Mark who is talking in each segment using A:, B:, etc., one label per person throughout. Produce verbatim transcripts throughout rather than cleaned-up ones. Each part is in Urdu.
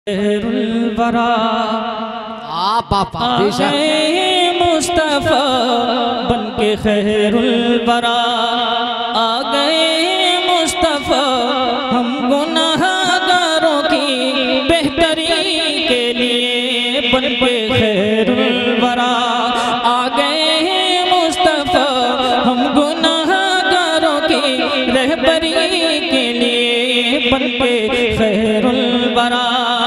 A: خیر الورا
B: آپ آپ
A: آگئے مصطفیٰ بن کے خیر الورا آگئے مصطفیٰ ہم گناہگاروں کی بہتری کے لیے بن کے خیر الورا آگئے مصطفیٰ ہم گناہگاروں کی رہبری کے لیے بن کے خیر الورا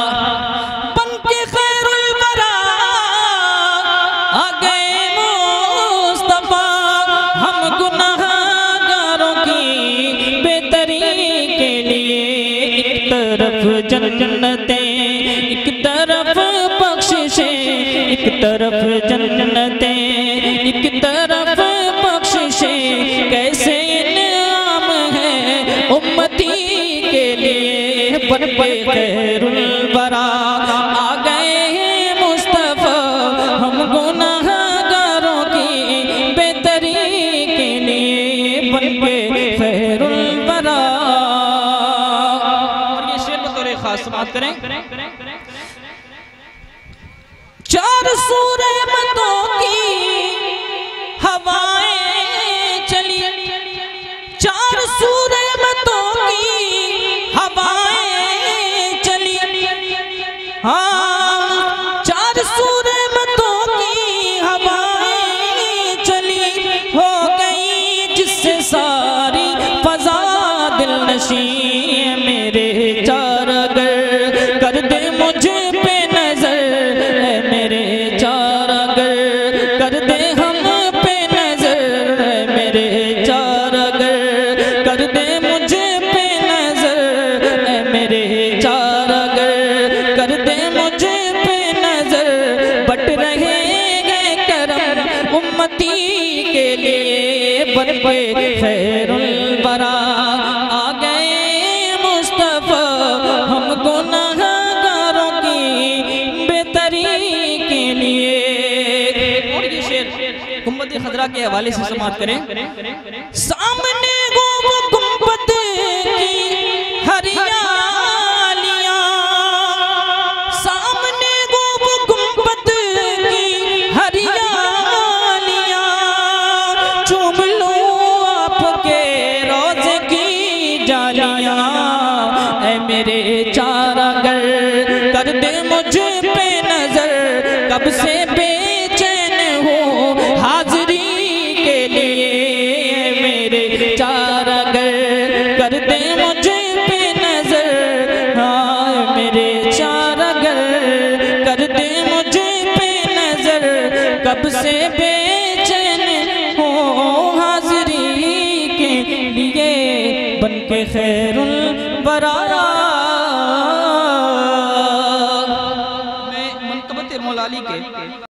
A: جنتیں ایک طرف بخششیں ایک طرف جنتیں ایک طرف بخششیں کیسے انعام ہے امتی کے لیے بن کے خیر الورا آگئے ہیں مصطفیٰ ہم گناہگاروں کی بہتری کے لیے بن کے خیر الورا سماعت کریں چار سو رحمتوں کی ہوائیں چلی چار سو رحمتوں کی ہوائیں چلی ہاں چار سو رحمتوں کی ہوائیں چلی ہو گئی جس سے ساری فضا دل نشیں میرے چار کر دے مجھ پہ نظر اے میرے چار اگر کر دے ہم پہ نظر اے میرے چار اگر کر دے مجھ پہ نظر اے میرے چار اگر کر دے مجھ پہ نظر بٹ رہے گئے کرم امتی کے لیے بن کے خیر الورا خضرا کے حوالے سے سماعت کریں سامنے وہ گنبد کی ہریالیاں سامنے وہ گنبد کی ہریالیاں چوم لوں آپ کے روضے کی جالیاں اے میرے چار اگر کر دے مجھ پہ نظر کب سے بے چار اگر کر دے مجھ پہ نظر ہاں میرے چار اگر کر دے مجھ پہ نظر کب سے بے چین ہو حاضری کے لیے بن کے خیر الورا